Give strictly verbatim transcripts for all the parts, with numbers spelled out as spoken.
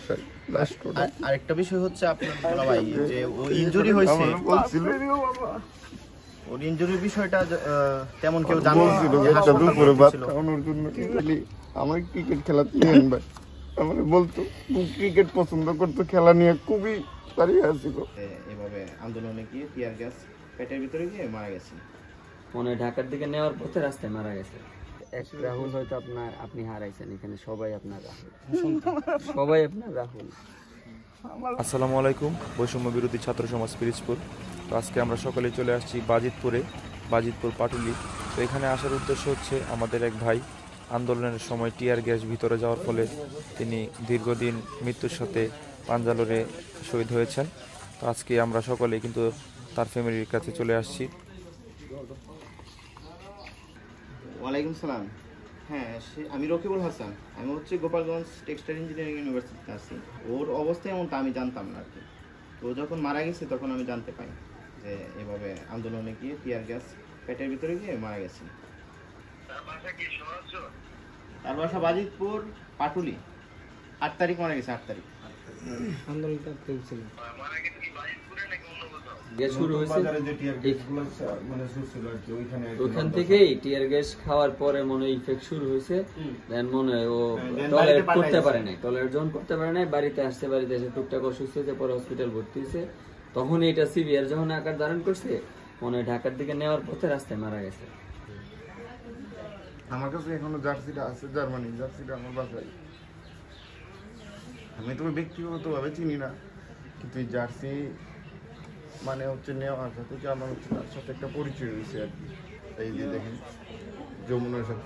বাসায় লাস্ট ওটা। আরেকটা বিষয় হচ্ছে আপনার বলা ভাই যে ও ইনজুরি হয়েছে বলছিল ওর ইনজুরির বিষয়টা তেমন কেউ জানে না বলছিল একটা দুপুরে ভাত খাওয়ানোর জন্য খালি আমার ক্রিকেট খেলা নিয়েন ভাই আমার বলতো ক্রিকেট পছন্দ করতো খেলা নিয়ে খুবই দাঁড়িয়ে আসছিল। এভাবে আন্দোলনে গিয়ে টিয়ার গ্যাস পেটের ভিতরে গিয়ে মারা গেছে মনে ঢাকার দিকে নেওয়ার পথে রাস্তায় মারা গেছে। এক রাহুল হয়তো আপনার আপনি হারাইছেন, এখানে সবাই আপনার রাহুল, সবাই আপনার রাহুল। আসসালামু আলাইকুম, বৈষম্য বিরোধী ছাত্র সমাজ পিরিজপুর। তো আজকে আমরা সকালে চলে আসছি বাজিতপুরে, বাজিতপুর পাটুলি। তো এখানে আসার উদ্দেশ্য হচ্ছে আমাদের এক ভাই আন্দোলনের সময় টিয়ার গ্যাস ভিতরে যাওয়ার ফলে তিনি দীর্ঘদিন মৃত্যুর সাথে পাঞ্জা লড়ে শহীদ হয়েছেন। তো আজকে আমরা সকলে কিন্তু তার ফ্যামিলির কাছে চলে আসছি। ওয়ালাইকুম সালাম। হ্যাঁ, সে আমি রকিবুল হাসান, আমি হচ্ছে গোপালগঞ্জ টেক্সটাইল ইঞ্জিনিয়ারিং ইউনিভার্সিটিতে আছি। ওর অবস্থা এমনটা আমি জানতাম না আর কি। তো যখন মারা গেছে তখন আমি জানতে পাই যে এভাবে আন্দোলনে গিয়ে টিয়ার গ্যাস পেটের ভিতরে গিয়ে মারা গেছে। তার বাসা বাজিতপুর পাটুলি। আট তারিখ মারা গেছে, আট তারিখ। আন্দোলনটা চলছিল, গ্যাস শুরু হয়েছে ওইখান থেকেই টিয়ার গ্যাস খাওয়ার পরে মনে হয় ইফেক্ট শুরু হয়েছে। দেন মনে হয় ও টলারেট করতে পারে নাই, টলারেট যখন করতে পারে নাই বাড়িতে আসছে, বাড়িতে এসে টুকটাক অসুস্থ হয়েছে, পরে হসপিটাল ভর্তি হয়েছে। তখন এটা সিভিয়ার যখন আকার ধারণ করছে মনে হয় ঢাকার দিকে নেওয়ার পথে রাস্তায় মারা গেছে। আমার কাছে এখনো জার্সিটা আছে, জার্মানি জার্সিটা আমার বাসায়। আমি তোকে ব্যক্তিগতভাবে চিনি না, কিন্তু এই জার্সি মানে হচ্ছে নেওয়ার সাথে যে আমার হচ্ছে তার সাথে একটা পরিচয় হয়েছে আর কি। এই যে দেখেন যমুনার সাথে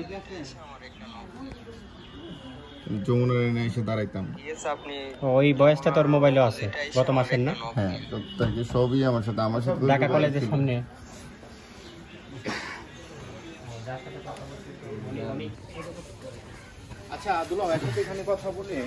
যমুনার এনে এসে দাঁড়াইতাম। ওই বয়সটা তোর মোবাইলে আছে গত মাসের না? হ্যাঁ, তো তাকে সবই আমার সাথে আমার সাথে ঢাকা কলেজের সামনে। আচ্ছা দুলাভ, এখন তো এখানে কথা বলে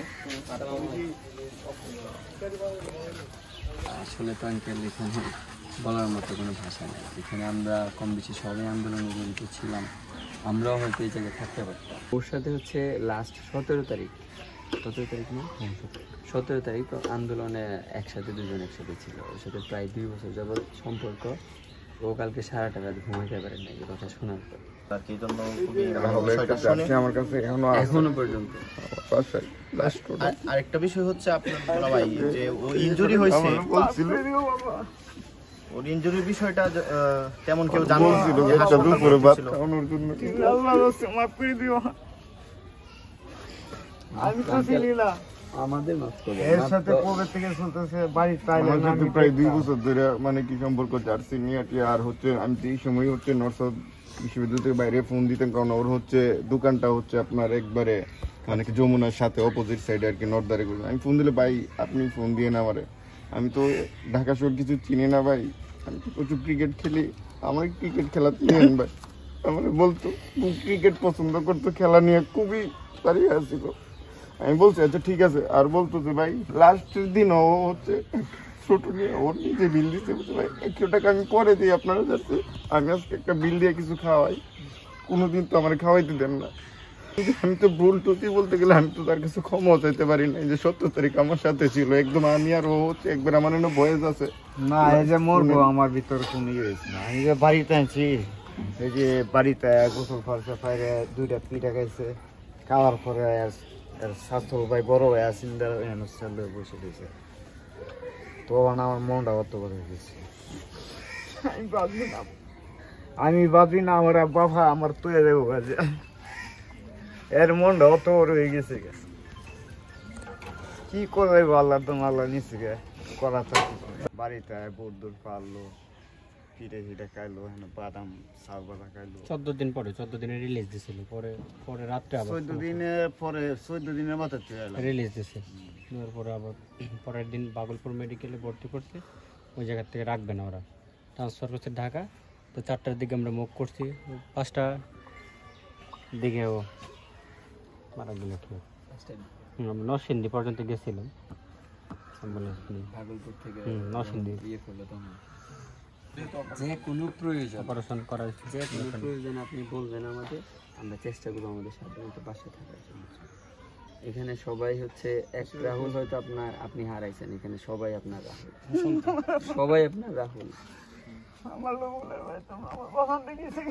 আসলে তো আঙ্কেল এখানে বলার মতো কোনো ভাষা নেই। এখানে আমরা কম বেশি সবাই আন্দোলনে জড়িত ছিলাম, আমরাও হয়তো এই জায়গায় থাকতে পারতাম। ওর সাথে হচ্ছে লাস্ট সতেরো তারিখ সতেরো তারিখ না সতেরো তারিখ আন্দোলনে একসাথে দুজন একসাথে ছিল। ওর সাথে প্রায় দুই বছর যাবৎ সম্পর্ক। ও কালকে সারাটা রাত ঘুমাইতে পারেন না এই কথা শোনার পর। আমার কাছে এখনো এখনো পর্যন্ত বাসায় লাস্ট ওটা। আরেকটা বিষয় হচ্ছে আপনার বলা ভাই যে ও ইনজুরি হয়েছে বলছিল ওর ইনজুরির বিষয়টা তেমন কেউ জানে না। বলছিল একটা দুপুরে ভাত খাওয়ানোর জন্য মাফ করে দিও। আমি তো চিনি না, আমাদের মাফ করে। এর সাথে কবে থেকে চলতেছে বাড়িতে আমার সাথে প্রায় দুই বছর ধরে মানে কি সম্পর্ক জার্সি নিয়ে আর হচ্ছে আমি এই সময় হচ্ছে নর্থ সাউথ বিশ্ববিদ্যালয় থেকে বাইরে ফোন দিতেন, কারণ ওর হচ্ছে দোকানটা হচ্ছে আপনার একবারে মানে কি যমুনার সাথে অপোজিট সাইডে আর কি, নর্দারে। আমি ফোন দিলে ভাই আপনি ফোন দিয়ে না আমারে, আমি তো ঢাকা শহর কিছু চিনি না ভাই, আমি তো প্রচুর ক্রিকেট খেলি, আমার ক্রিকেট খেলা নিয়েন ভাই। আমার বলতো ক্রিকেট পছন্দ করতো, খেলা নিয়ে খুবই দাঁড়িয়ে আসছিল। আমি বলছি আচ্ছা ঠিক আছে, আর বলতো যে ভাই লাস্টের দিন ও হচ্ছে ছোট নিয়ে ওর নিজে বিল দিতে বলছে ভাই একশো টাকা আমি পরে দিই আপনারা, যাচ্ছে আমি আজকে একটা বিল দিয়ে কিছু খাওয়াই, কোনোদিন তো আমার খাওয়াইতে দেন না। আমি তো ভুল টুতি বলতে গেলে আমি তো তার কাছে ক্ষমা চাইতে পারি না। এই যে সত্তর তারিখ আমার সাথে ছিল একদম, আমি আর ও হচ্ছে একবার আমার এনে বয়স আছে না, এই যে মরবো আমার ভিতরে কোনো ইয়ে হয়েছে না। আমি যে বাড়িতে আছি, এই যে বাড়িতে গোসল ফরসা ফাইরে দুইটা পিঠা খাইছে, খাওয়ার পরে স্বাস্থ্য ভাই বড় ভাই আসেন বসে দিয়েছে, তখন আমার মনটা অত কথা গেছে। আমি বাঁচবি না, আমি বাঁচবি না, আমার বাবা আমার তুলে দেবো কাজে। এর মনটা অত বড় হয়ে গেছে, কি করবে আল্লাহ তোমার আল্লাহ নিচে করা থাকবে। বাড়িতে বোট দূর পারলো, পিঠে ফিটে খাইলো, বাদাম চাল বাদা খাইলো। চোদ্দ দিন পরে চোদ্দ দিনে রিলিজ দিছিল, পরে পরে রাত্রে আবার চোদ্দ দিনে পরে চোদ্দ দিনের মাথায় রিলিজ দিছে। পরে আবার পরের দিন বাগলপুর মেডিকেলে ভর্তি করছে, ওই জায়গার থেকে রাখবে না ওরা, ট্রান্সফার করছে ঢাকা। তো চারটার দিকে আমরা মুভ করছি, পাঁচটা দিকে ও মারা গেল। আমরা নরসিংদী পর্যন্ত গেছিলাম, ভাগলপুর থেকে নরসিংদী ইয়ে করলো তখন যে কোনো প্রয়োজন অপারেশন করা হয়েছে, যে কোনো প্রয়োজন আপনি বলবেন আমাদের, আমরা চেষ্টা করবো আমাদের সাথে পাশে থাকার জন্য। এখানে সবাই হচ্ছে এক রাহুল হয়তো আপনার আপনি হারাইছেন, এখানে সবাই আপনার রাহুল, সবাই আপনার রাহুল। আমার লোকের ভাই তো আমার পছন্দ গেছে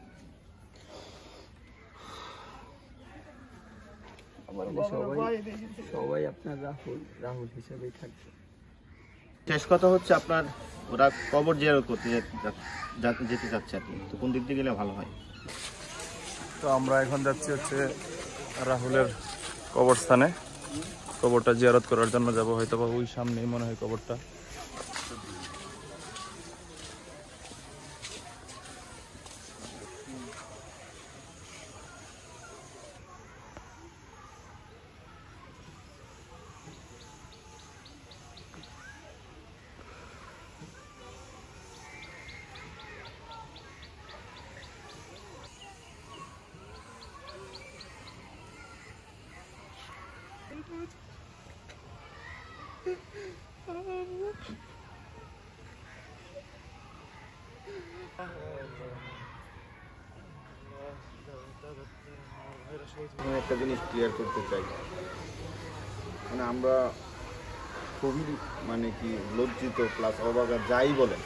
আমার সবাই সবাই আপনার রাহুল, রাহুল হিসেবেই থাকবে। শেষ কথা হচ্ছে আপনার ওরা কবর জিয়ারত করতে যেতে চাচ্ছে আর কি, তো কোন দিক দিয়ে গেলে ভালো হয়? তো আমরা এখন যাচ্ছি হচ্ছে রাহুলের কবরস্থানে, কবরটা জিয়ারত করার জন্য যাব, হয়তো বা ওই সামনেই মনে হয় কবরটা। আমি একটা জিনিস ক্লিয়ার করতে চাই, মানে আমরা খুবই মানে কি লজ্জিত প্লাস অবাগা যাই বলেন,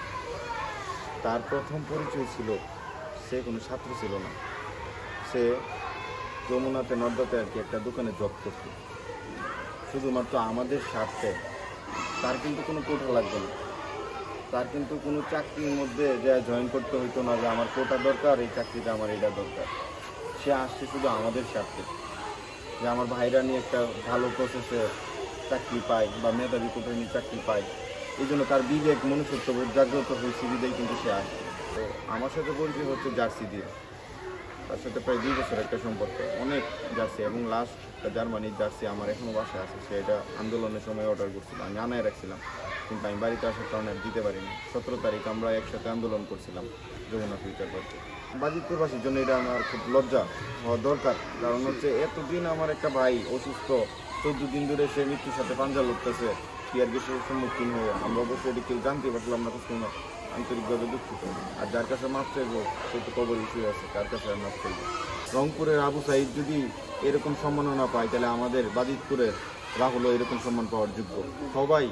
তার প্রথম পরিচয় ছিল সে কোনো ছাত্র ছিল না, সে যমুনাতে নর্দাতে আর কি একটা দোকানে জব করত, শুধুমাত্র আমাদের স্বার্থে। তার কিন্তু কোনো কোটা লাগবে না, তার কিন্তু কোনো চাকরির মধ্যে যে জয়েন করতে হইতো না যে আমার কোটা দরকার, এই চাকরিটা আমার এটা দরকার। সে আসছে শুধু আমাদের স্বার্থে, যে আমার ভাইরা নিয়ে একটা ভালো প্রসেসে চাকরি পায় বা মেধাবী কোটায় নিয়ে চাকরি পায়, এই জন্য তার বিবেক মনুষ্যত্ববোধ জাগ্রত হয়েছে বিদায় কিন্তু সে আসে। তো আমার সাথে পরিচয় হচ্ছে জার্সি দিয়ে, তার সাথে প্রায় দুই বছর একটা সম্পর্ক, অনেক জার্সি, এবং লাস্ট একটা জার্মানির জার্সি আমার এখনও বাসায় আছে, সে এটা আন্দোলনের সময় অর্ডার করছিল, আমি আনায় রাখছিলাম, কিন্তু আমি বাড়িতে আসার কারণে আর দিতে পারিনি। সতেরো তারিখ আমরা একসাথে আন্দোলন করছিলাম যমুনা ফিউচার পার্কে। বাজিতপুরবাসীর জন্য এটা আমার খুব লজ্জা হওয়া দরকার, কারণ হচ্ছে এতদিন আমার একটা ভাই অসুস্থ, চোদ্দ দিন ধরে সে মৃত্যুর সাথে পাঞ্জা লড়তেছে টিয়ার গ্যাসের সম্মুখীন হয়ে। আমরা অবশ্যই এটি কেউ জানতে পারলাম না, কোনো আন্তরিকভাবে দুঃখিত। আর যার কাছে মাপ চাইবো সে তো কবর ইস্যু আছে, তার কাছে আর মাপ চাইবো। রংপুরের আবু সাইদ যদি এরকম সম্মাননা পায়, তাহলে আমাদের বাজিতপুরের রাহুলও এরকম সম্মান পাওয়ার যোগ্য। সবাই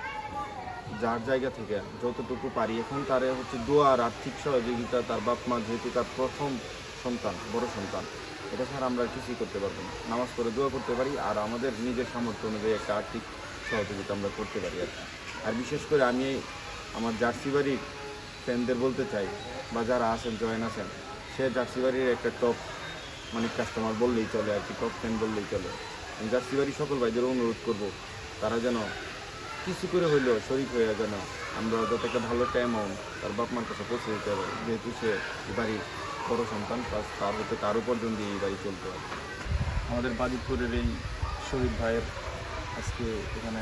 যার জায়গা থেকে যতটুকু পারি, এখন তারে হচ্ছে দোয়া আর আর্থিক সহযোগিতা, তার বাপ মা যেহেতু তার প্রথম সন্তান, বড় সন্তান, এটা ছাড়া আমরা কিছুই করতে পারবো না। নামাজ পড়ে দোয়া করতে পারি, আর আমাদের নিজের সামর্থ্য অনুযায়ী একটা আর্থিক সহযোগিতা আমরা করতে পারি আর কি। আর বিশেষ করে আমি আমার জার্সি বাড়ির ফ্যানদের বলতে চাই, বা যারা আছেন জয়েন আছেন, সে জার্সি বাড়ির একটা টপ মানে কাস্টমার বললেই চলে আর কি, টপ ফ্যান বললেই চলে। আমি জার্সি বাড়ির সকল ভাইদের অনুরোধ করবো, তারা যেন কিছু করে হইলেও শরীর হয়ে যেন আমরা যত একটা ভালো একটা অ্যামাউন্ট তার বাপ মার কাছে পৌঁছে দিতে পারি, যেহেতু সে এই বাড়ির বড় সন্তান, প্লাস তার হতে তার উপার্জন দিয়ে এই বাড়ি চলতে হবে। আমাদের বাজিতপুরের এই শহীদ ভাইয়ের আজকে এখানে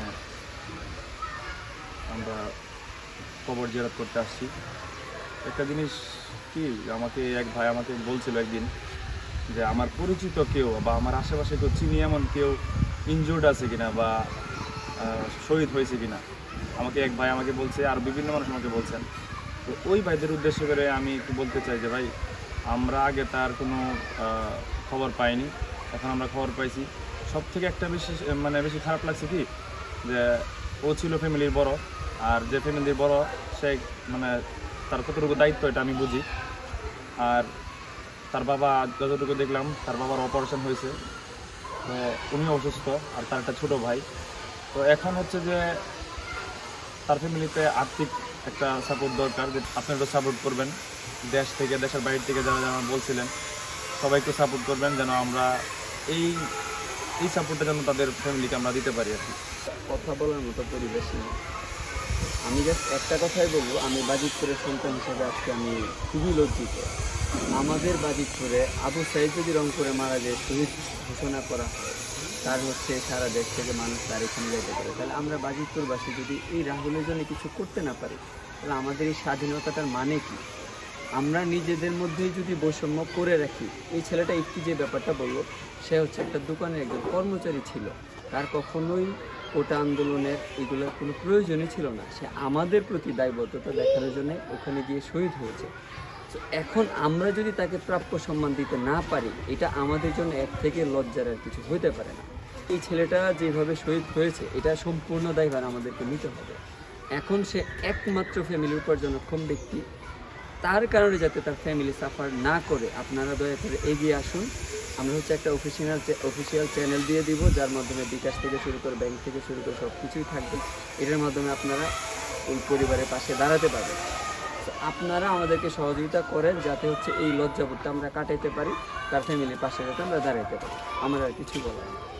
আমরা কবর জিয়ারত করতে আসছি। একটা জিনিস কি, আমাকে এক ভাই আমাকে বলছিল একদিন যে আমার পরিচিত কেউ বা আমার আশেপাশে কেউ চিনি এমন কেউ ইনজুর্ড আছে কিনা বা শহীদ হয়েছে কিনা, আমাকে এক ভাই আমাকে বলছে, আর বিভিন্ন মানুষ আমাকে বলছেন। তো ওই ভাইদের উদ্দেশ্য করে আমি একটু বলতে চাই যে ভাই, আমরা আগে তার কোনো খবর পাইনি, এখন আমরা খবর পাইছি। সব থেকে একটা বেশি মানে বেশি খারাপ লাগছে কি, যে ও ছিল ফ্যামিলির বড়, আর যে ফ্যামিলির বড় সে মানে তার কতটুকু দায়িত্ব এটা আমি বুঝি। আর তার বাবা যতটুকু দেখলাম, তার বাবার অপারেশন হয়েছে, তো উনি অসুস্থ, আর তার একটা ছোটো ভাই। তো এখন হচ্ছে যে তার ফ্যামিলিতে আর্থিক একটা সাপোর্ট দরকার, যে আপনারা সাপোর্ট করবেন, দেশ থেকে দেশের বাইরে থেকে যারা যারা বলছিলেন সবাইকে সাপোর্ট করবেন, যেন আমরা এই এই সাপোর্টটা যেন তাদের ফ্যামিলিকে আমরা দিতে পারি আর কি। কথা বলার মতো পরিবেশ নেই। আমি জাস্ট একটা কথাই বলবো, আমি বাজিতপুরের সন্তান হিসেবে আজকে আমি খুবই লজ্জিত। আমাদের বাজিতপুরে আবু সাইদ যদি রংপুরে মারা যায়, শহীদ ঘোষণা করা হয়, তার হচ্ছে সারা দেশ থেকে মানুষ তার এখানে যেতে পারে, তাহলে আমরা বাজিতপুরবাসী যদি এই রাহুলের জন্য কিছু করতে না পারি, তাহলে আমাদের এই স্বাধীনতাটার মানে কি? আমরা নিজেদের মধ্যেই যদি বৈষম্য করে রাখি। এই ছেলেটা একটি যে ব্যাপারটা বললো, সে হচ্ছে একটা দোকানের একজন কর্মচারী ছিল, তার কখনোই কোটা আন্দোলনের এগুলোর কোনো প্রয়োজনই ছিল না। সে আমাদের প্রতি দায়বদ্ধতা দেখানোর জন্য ওখানে গিয়ে শহীদ হয়েছে। তো এখন আমরা যদি তাকে প্রাপ্য সম্মান দিতে না পারি, এটা আমাদের জন্য এক থেকে লজ্জার আর কিছু হইতে পারে না। এই ছেলেটা যেভাবে শহীদ হয়েছে এটা সম্পূর্ণ দায়ভার আমাদেরকে নিতে হবে। এখন সে একমাত্র ফ্যামিলি উপার্জনক্ষম ব্যক্তি, তার কারণে যাতে তার ফ্যামিলি সাফার না করে আপনারা দয়া করে এগিয়ে আসুন। আমরা হচ্ছে একটা অফিসিয়াল অফিসিয়াল চ্যানেল দিয়ে দিব, যার মাধ্যমে বিকাশ থেকে শুরু করে ব্যাংক থেকে শুরু করে সব কিছুই থাকবে। এটার মাধ্যমে আপনারা এই পরিবারের পাশে দাঁড়াতে পারবেন। তো আপনারা আমাদেরকে সহযোগিতা করেন যাতে হচ্ছে এই লজ্জাবোধটা আমরা কাটাইতে পারি, তার ফ্যামিলির পাশে যাতে আমরা দাঁড়াইতে পারি। আমার আর কিছু বলার নেই।